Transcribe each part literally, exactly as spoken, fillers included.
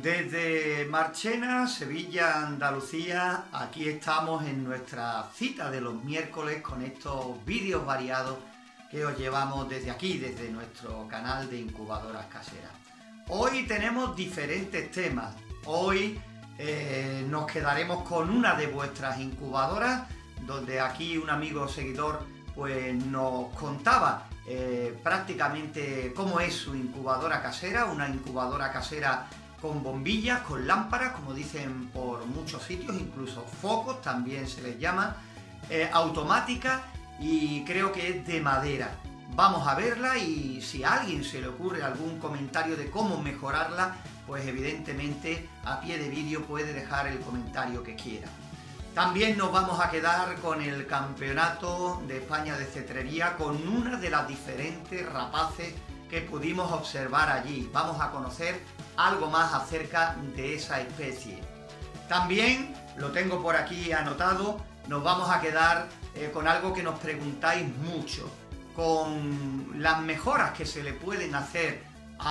Desde Marchena, Sevilla, Andalucía, aquí estamos en nuestra cita de los miércoles con estos vídeos variados que os llevamos desde aquí, desde nuestro canal de Incubadoras Caseras. Hoy tenemos diferentes temas. Hoy eh, nos quedaremos con una de vuestras incubadoras, donde aquí un amigo seguidor pues nos contaba eh, prácticamente cómo es su incubadora casera, una incubadora casera con bombillas, con lámparas, como dicen por muchos sitios, incluso focos también se les llama, eh, automática, y creo que es de madera. Vamos a verla y si a alguien se le ocurre algún comentario de cómo mejorarla, pues evidentemente a pie de vídeo puede dejar el comentario que quiera. También nos vamos a quedar con el Campeonato de España de Cetrería, con una de las diferentes rapaces que pudimos observar allí. Vamos a conocer algo más acerca de esa especie. También, lo tengo por aquí anotado, nos vamos a quedar eh, con algo que nos preguntáis mucho, con las mejoras que se le pueden hacer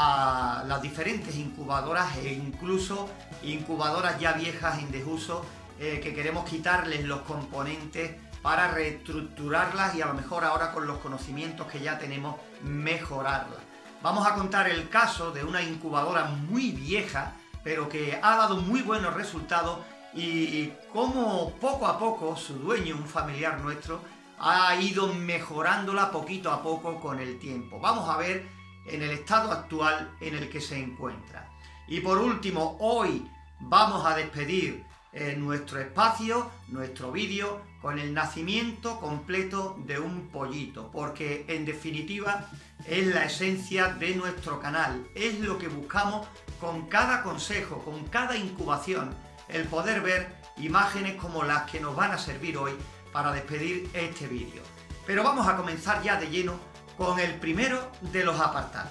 a las diferentes incubadoras e incluso incubadoras ya viejas en desuso, eh, que queremos quitarles los componentes para reestructurarlas y a lo mejor ahora con los conocimientos que ya tenemos mejorarlas. Vamos a contar el caso de una incubadora muy vieja, pero que ha dado muy buenos resultados, y cómo poco a poco su dueño, un familiar nuestro, ha ido mejorándola poquito a poco con el tiempo. Vamos a ver en el estado actual en el que se encuentra. Y por último, hoy vamos a despedir eh, nuestro espacio, nuestro vídeo, con el nacimiento completo de un pollito, porque en definitiva es la esencia de nuestro canal, es lo que buscamos con cada consejo, con cada incubación, el poder ver imágenes como las que nos van a servir hoy para despedir este vídeo. Pero vamos a comenzar ya de lleno con el primero de los apartados.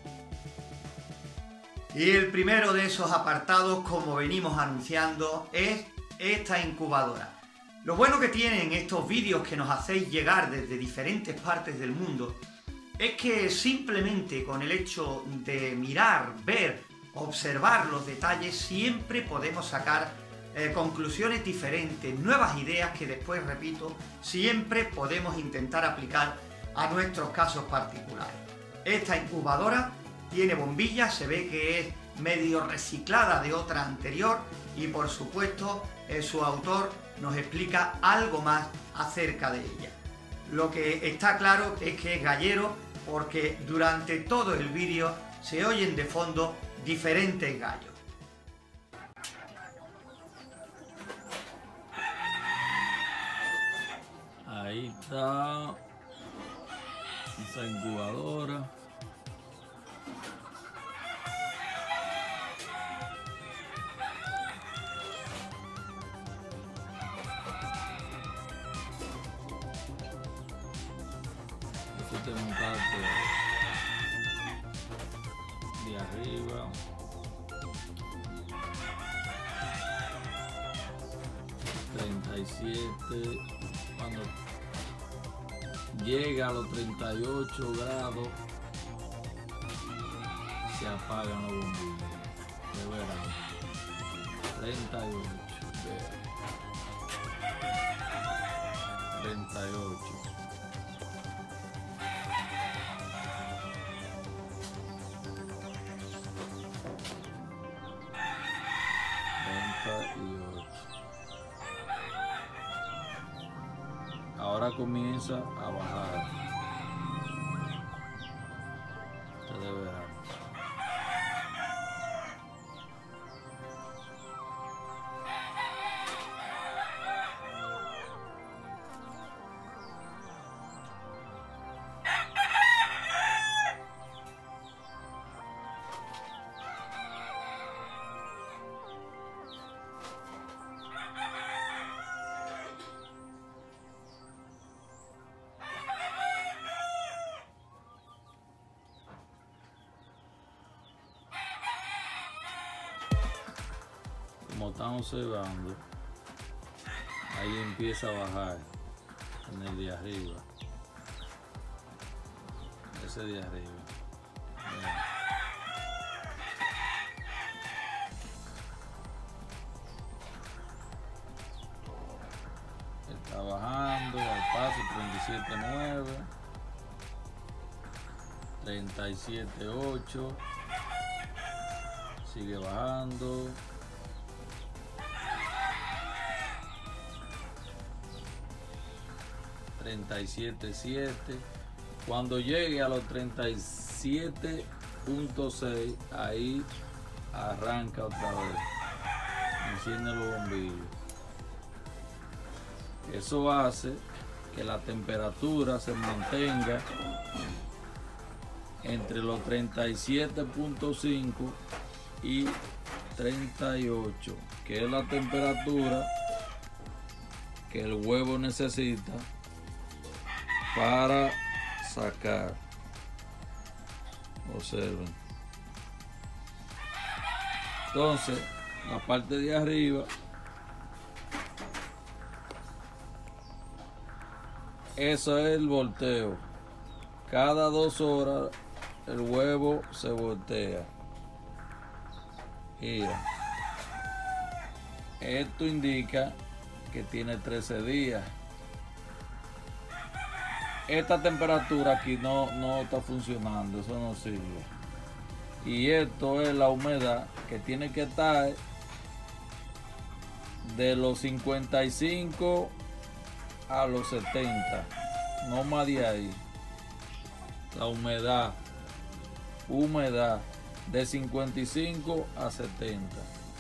Y el primero de esos apartados, como venimos anunciando, es esta incubadora. Lo bueno que tienen estos vídeos que nos hacéis llegar desde diferentes partes del mundo es que simplemente con el hecho de mirar, ver, observar los detalles, siempre podemos sacar eh, conclusiones diferentes, nuevas ideas que después, repito, siempre podemos intentar aplicar a nuestros casos particulares. Esta incubadora tiene bombillas, se ve que es medio reciclada de otra anterior y por supuesto eh, su autor nos explica algo más acerca de ella. Lo que está claro es que es gallero, porque durante todo el vídeo se oyen de fondo diferentes gallos. Ahí está esa incubadora. Este es un parte de arriba. treinta y siete. Cuando llega a los treinta y ocho grados se apagan los bombillos. De verano. treinta y ocho. treinta y ocho. Ahora comienza a bajar. Ustedes verán. Como están observando, ahí empieza a bajar en el de arriba, ese de arriba. Bien. ocho, treinta y siete nueve, treinta y siete ocho, sigue bajando, treinta y siete siete. Cuando llegue a los treinta y siete punto seis, ahí arranca otra vez, enciende los bombillos. Eso hace que la temperatura se mantenga entre los treinta y siete punto cinco y treinta y ocho, que es la temperatura que el huevo necesita para sacar. Observen. Entonces, la parte de arriba, eso es el volteo. Cada dos horas el huevo se voltea. Mira, esto indica que tiene trece días. Esta temperatura aquí no, no está funcionando, eso no sirve. Y esto es la humedad que tiene que estar de los cincuenta y cinco a los setenta, no más de ahí. La humedad, humedad de cincuenta y cinco a setenta,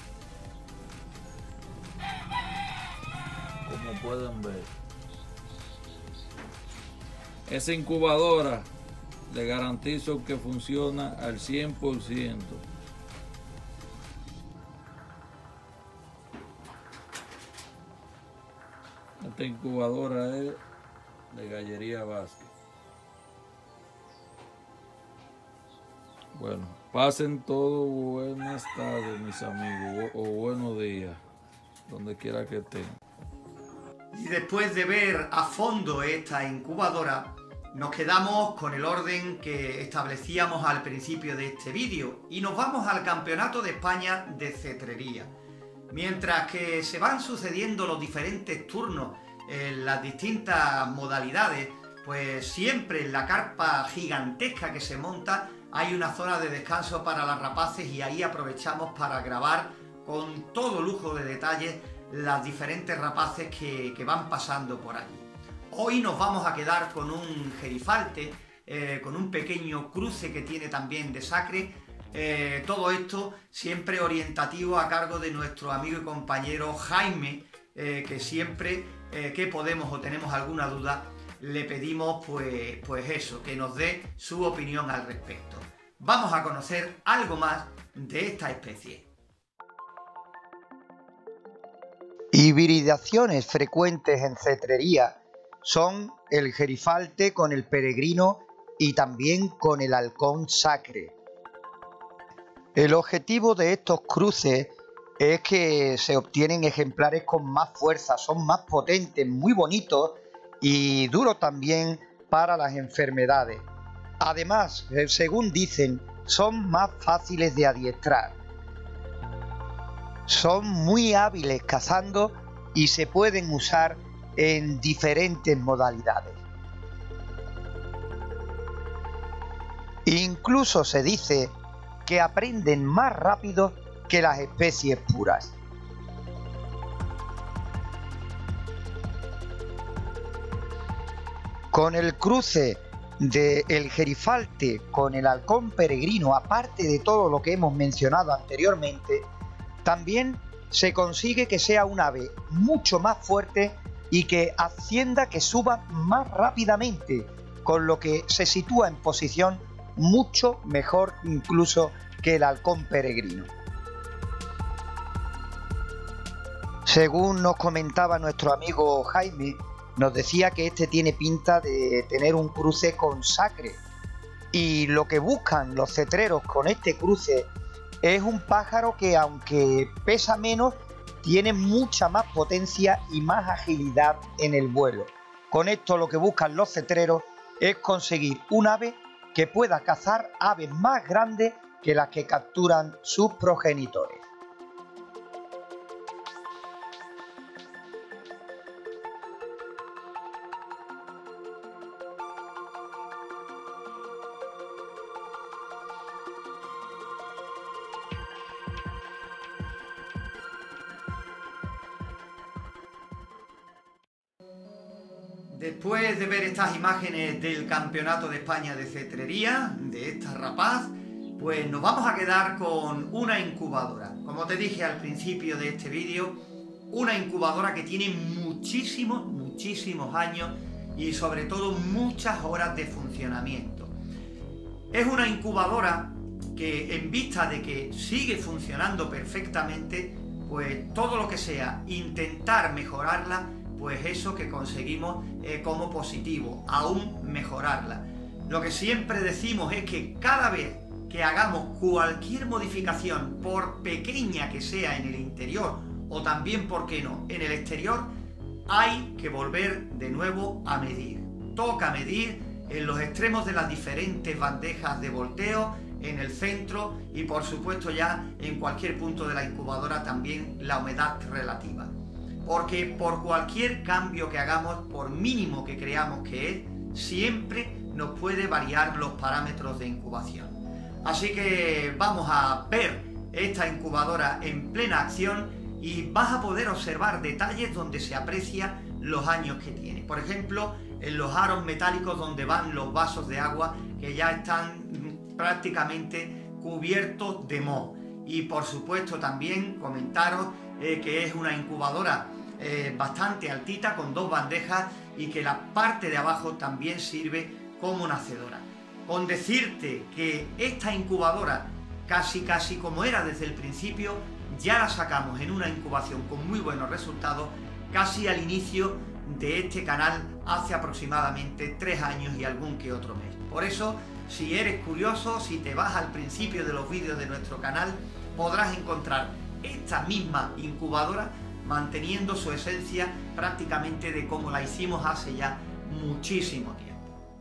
como pueden ver. Esa incubadora le garantizo que funciona al cien por ciento. Esta incubadora es de Gallería Vázquez. Bueno, pasen todos buenas tardes, mis amigos, o buenos días, donde quiera que estén. Y después de ver a fondo esta incubadora, nos quedamos con el orden que establecíamos al principio de este vídeo y nos vamos al Campeonato de España de Cetrería. Mientras que se van sucediendo los diferentes turnos en las distintas modalidades, pues siempre en la carpa gigantesca que se monta hay una zona de descanso para las rapaces y ahí aprovechamos para grabar con todo lujo de detalles las diferentes rapaces que, que van pasando por allí. Hoy nos vamos a quedar con un gerifalte, eh, con un pequeño cruce que tiene también de sacre. Eh, todo esto siempre orientativo a cargo de nuestro amigo y compañero Jaime, eh, que siempre eh, que podemos o tenemos alguna duda, le pedimos pues, pues eso, que nos dé su opinión al respecto. Vamos a conocer algo más de esta especie. Hibridaciones frecuentes en cetrería son el gerifalte con el peregrino y también con el halcón sacre. El objetivo de estos cruces es que se obtienen ejemplares con más fuerza, son más potentes, muy bonitos y duros también para las enfermedades. Además, según dicen, son más fáciles de adiestrar. Son muy hábiles cazando y se pueden usar en diferentes modalidades. Incluso se dice que aprenden más rápido que las especies puras. Con el cruce del gerifalte con el halcón peregrino, aparte de todo lo que hemos mencionado anteriormente, también se consigue que sea un ave mucho más fuerte y que ascienda, que suba más rápidamente, con lo que se sitúa en posición mucho mejor incluso que el halcón peregrino. Según nos comentaba nuestro amigo Jaime, nos decía que este tiene pinta de tener un cruce con sacre, y lo que buscan los cetreros con este cruce es un pájaro que, aunque pesa menos, tiene mucha más potencia y más agilidad en el vuelo. Con esto lo que buscan los cetreros es conseguir un ave que pueda cazar aves más grandes que las que capturan sus progenitores. Después de ver estas imágenes del Campeonato de España de Cetrería, de esta rapaz, pues nos vamos a quedar con una incubadora. Como te dije al principio de este vídeo, una incubadora que tiene muchísimos, muchísimos años y sobre todo muchas horas de funcionamiento. Es una incubadora que, en vista de que sigue funcionando perfectamente, pues todo lo que sea intentar mejorarla, pues eso que conseguimos eh, como positivo, aún mejorarla. Lo que siempre decimos es que cada vez que hagamos cualquier modificación, por pequeña que sea en el interior o también, ¿por qué no?, en el exterior, hay que volver de nuevo a medir. Toca medir en los extremos de las diferentes bandejas de volteo, en el centro y por supuesto ya en cualquier punto de la incubadora también la humedad relativa. Porque por cualquier cambio que hagamos, por mínimo que creamos que es, siempre nos puede variar los parámetros de incubación. Así que vamos a ver esta incubadora en plena acción y vas a poder observar detalles donde se aprecia los años que tiene. Por ejemplo, en los aros metálicos donde van los vasos de agua que ya están prácticamente cubiertos de moho. Y por supuesto también comentaros eh, que es una incubadora eh, bastante altita con dos bandejas y que la parte de abajo también sirve como una hacedora. Con decirte que esta incubadora, casi casi como era desde el principio, ya la sacamos en una incubación con muy buenos resultados casi al inicio de este canal hace aproximadamente tres años y algún que otro mes. Por eso, si eres curioso, si te vas al principio de los vídeos de nuestro canal, podrás encontrar esta misma incubadora manteniendo su esencia prácticamente de como la hicimos hace ya muchísimo tiempo.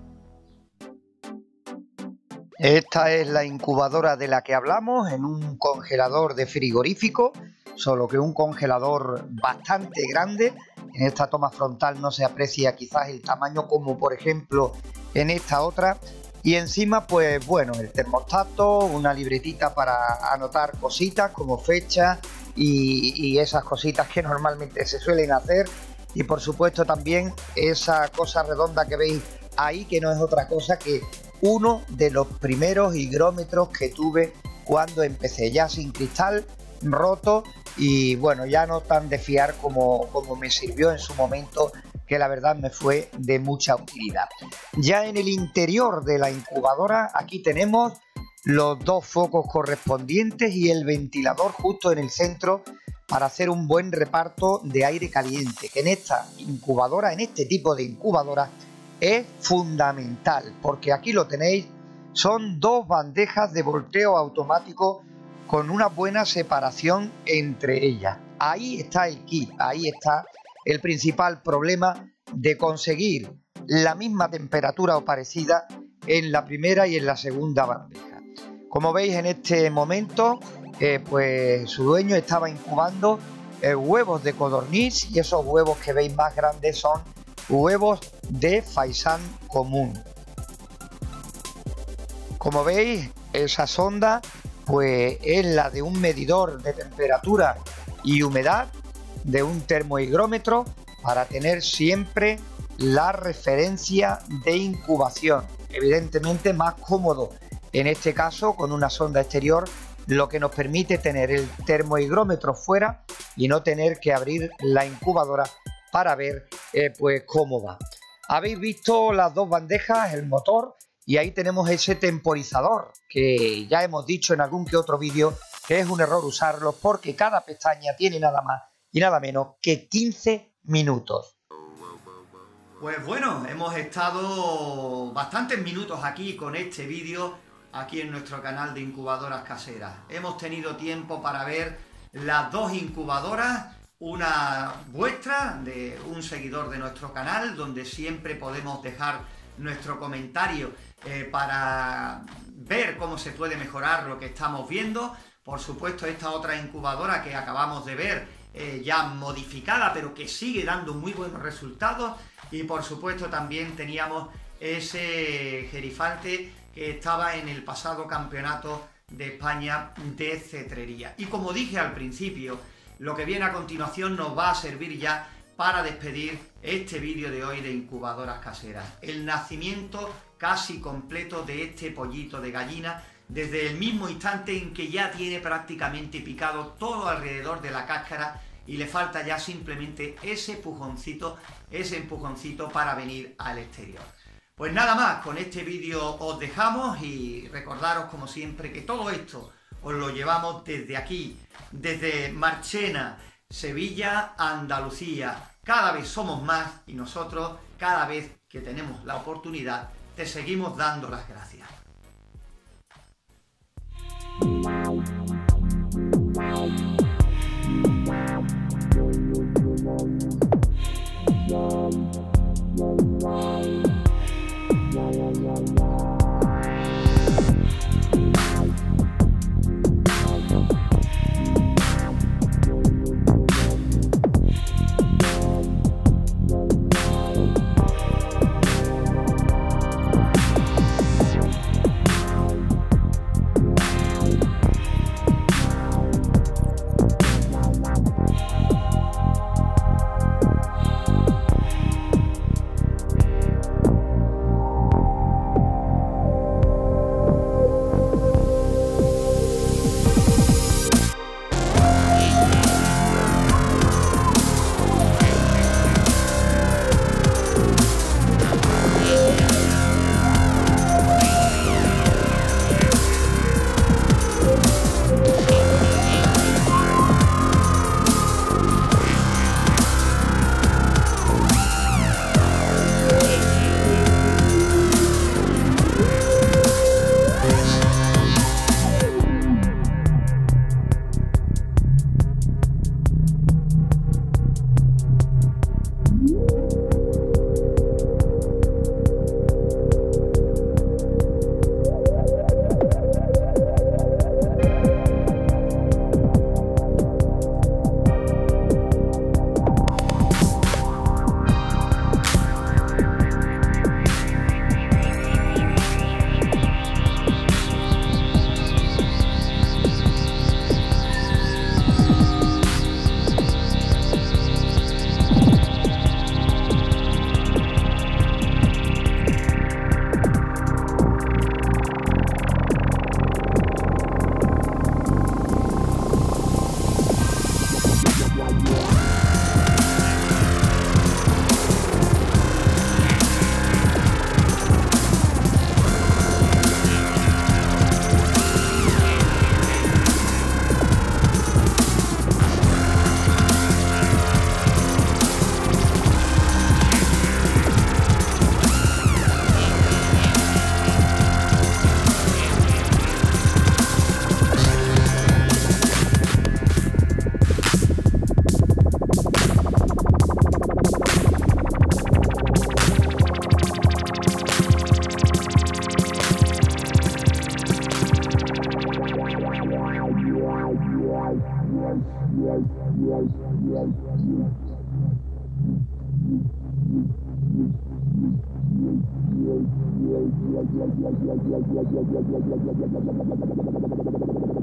Esta es la incubadora de la que hablamos, en un congelador de frigorífico, solo que un congelador bastante grande. En esta toma frontal no se aprecia quizás el tamaño como por ejemplo en esta otra. Y encima, pues bueno, el termostato, una libretita para anotar cositas como fecha y, y esas cositas que normalmente se suelen hacer. Y por supuesto también esa cosa redonda que veis ahí, que no es otra cosa que uno de los primeros higrómetros que tuve cuando empecé, ya sin cristal, roto y bueno, ya no tan de fiar como, como me sirvió en su momento, que la verdad me fue de mucha utilidad. Ya en el interior de la incubadora, aquí tenemos los dos focos correspondientes y el ventilador justo en el centro para hacer un buen reparto de aire caliente, que en esta incubadora, en este tipo de incubadora, es fundamental, porque aquí lo tenéis, son dos bandejas de volteo automático con una buena separación entre ellas. Ahí está el kit, ahí está el principal problema de conseguir la misma temperatura o parecida en la primera y en la segunda bandeja. Como veis en este momento, eh, pues su dueño estaba incubando eh, huevos de codorniz, y esos huevos que veis más grandes son huevos de faisán común. Como veis, esa sonda pues es la de un medidor de temperatura y humedad, de un termohigrómetro, para tener siempre la referencia de incubación. Evidentemente más cómodo en este caso con una sonda exterior, lo que nos permite tener el termohigrómetro fuera y no tener que abrir la incubadora para ver eh, pues cómo va. Habéis visto las dos bandejas, el motor, y ahí tenemos ese temporizador que ya hemos dicho en algún que otro vídeo que es un error usarlo, porque cada pestaña tiene nada más y nada menos que quince minutos. Pues bueno, hemos estado bastantes minutos aquí con este vídeo, aquí en nuestro canal de incubadoras caseras. Hemos tenido tiempo para ver las dos incubadoras, una vuestra, de un seguidor de nuestro canal, donde siempre podemos dejar nuestro comentario eh, para ver cómo se puede mejorar lo que estamos viendo. Por supuesto, esta otra incubadora que acabamos de ver, eh, ya modificada, pero que sigue dando muy buenos resultados. Y por supuesto también teníamos ese gerifante que estaba en el pasado campeonato de España de cetrería. Y como dije al principio, lo que viene a continuación nos va a servir ya para despedir este vídeo de hoy de incubadoras caseras. El nacimiento casi completo de este pollito de gallina desde el mismo instante en que ya tiene prácticamente picado todo alrededor de la cáscara y le falta ya simplemente ese pujoncito, ese empujoncito para venir al exterior. Pues nada más, con este vídeo os dejamos y recordaros como siempre que todo esto os lo llevamos desde aquí, desde Marchena, Sevilla, Andalucía. Cada vez somos más y nosotros, cada vez que tenemos la oportunidad, te seguimos dando las gracias. Thank you.